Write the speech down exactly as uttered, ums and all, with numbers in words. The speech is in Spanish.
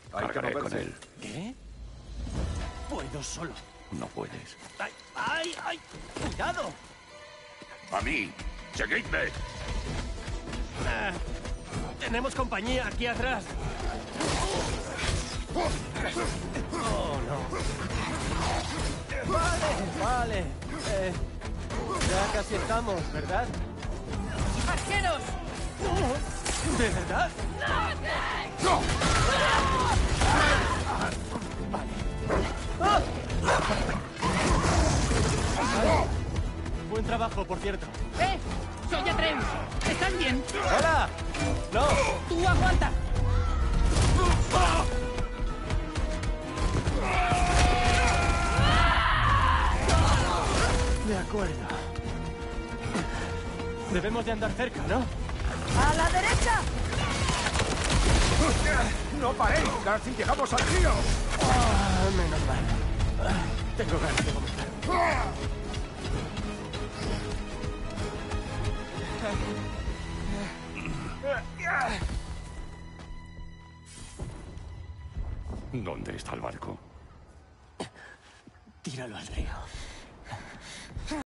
Hay que Cargaré con moverse. él. ¿Qué? Puedo solo. No puedes. ¡Ay, ay, ay! ¡Cuidado! ¡A mí! ¡Seguidme! Ah, tenemos compañía aquí atrás. Oh, no. Vale, vale. Eh, ya casi estamos, ¿verdad? ¡Arqueros! ¿De verdad? ¡No! Vale. ¡Ah! Buen trabajo, por cierto. ¡Eh! ¡Soy Atreus! ¿Estás bien? ¡Hola! ¡No! ¡Tú aguanta! De acuerdo. Debemos de andar cerca, ¿no? ¡A la derecha! ¡No paréis! ¡Casi llegamos al río! Ah, menos mal. Ah, tengo ganas de vomitar. ¿Dónde está el barco? Tíralo al río.